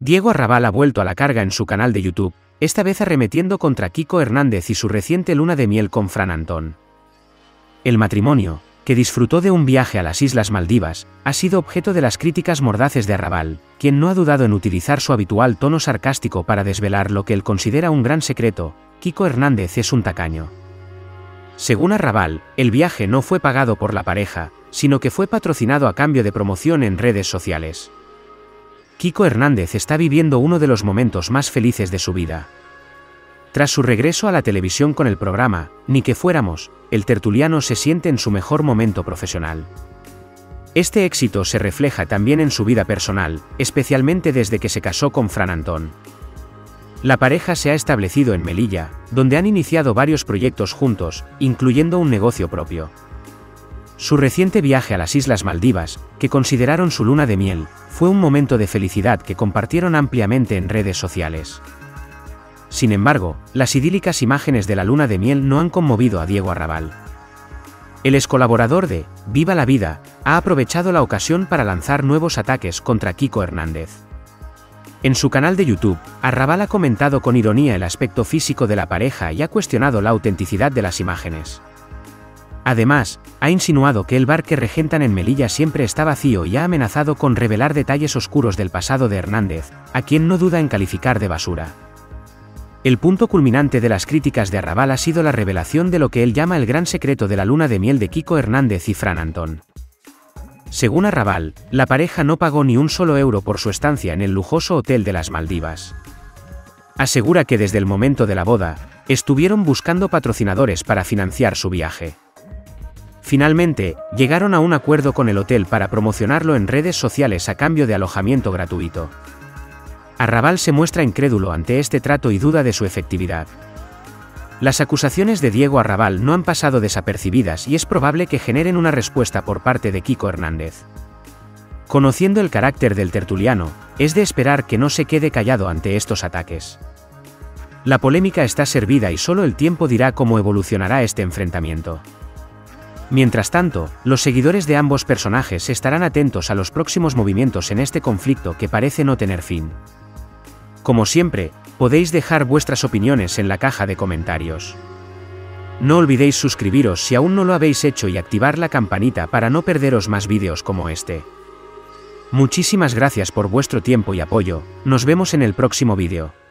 Diego Arrabal ha vuelto a la carga en su canal de YouTube, esta vez arremetiendo contra Kiko Hernández y su reciente luna de miel con Fran Antón. El matrimonio, que disfrutó de un viaje a las Islas Maldivas, ha sido objeto de las críticas mordaces de Arrabal, quien no ha dudado en utilizar su habitual tono sarcástico para desvelar lo que él considera un gran secreto: Kiko Hernández es un tacaño. Según Arrabal, el viaje no fue pagado por la pareja, sino que fue patrocinado a cambio de promoción en redes sociales. Kiko Hernández está viviendo uno de los momentos más felices de su vida. Tras su regreso a la televisión con el programa Ni que fuéramos, el tertuliano se siente en su mejor momento profesional. Este éxito se refleja también en su vida personal, especialmente desde que se casó con Fran Antón. La pareja se ha establecido en Melilla, donde han iniciado varios proyectos juntos, incluyendo un negocio propio. Su reciente viaje a las Islas Maldivas, que consideraron su luna de miel, fue un momento de felicidad que compartieron ampliamente en redes sociales. Sin embargo, las idílicas imágenes de la luna de miel no han conmovido a Diego Arrabal. El excolaborador de Viva la Vida ha aprovechado la ocasión para lanzar nuevos ataques contra Kiko Hernández. En su canal de YouTube, Arrabal ha comentado con ironía el aspecto físico de la pareja y ha cuestionado la autenticidad de las imágenes. Además, ha insinuado que el bar que regentan en Melilla siempre está vacío y ha amenazado con revelar detalles oscuros del pasado de Hernández, a quien no duda en calificar de basura. El punto culminante de las críticas de Arrabal ha sido la revelación de lo que él llama el gran secreto de la luna de miel de Kiko Hernández y Fran Antón. Según Arrabal, la pareja no pagó ni un solo euro por su estancia en el lujoso hotel de las Maldivas. Asegura que desde el momento de la boda, estuvieron buscando patrocinadores para financiar su viaje. Finalmente, llegaron a un acuerdo con el hotel para promocionarlo en redes sociales a cambio de alojamiento gratuito. Arrabal se muestra incrédulo ante este trato y duda de su efectividad. Las acusaciones de Diego Arrabal no han pasado desapercibidas y es probable que generen una respuesta por parte de Kiko Hernández. Conociendo el carácter del tertuliano, es de esperar que no se quede callado ante estos ataques. La polémica está servida y solo el tiempo dirá cómo evolucionará este enfrentamiento. Mientras tanto, los seguidores de ambos personajes estarán atentos a los próximos movimientos en este conflicto que parece no tener fin. Como siempre, podéis dejar vuestras opiniones en la caja de comentarios. No olvidéis suscribiros si aún no lo habéis hecho y activar la campanita para no perderos más vídeos como este. Muchísimas gracias por vuestro tiempo y apoyo, nos vemos en el próximo vídeo.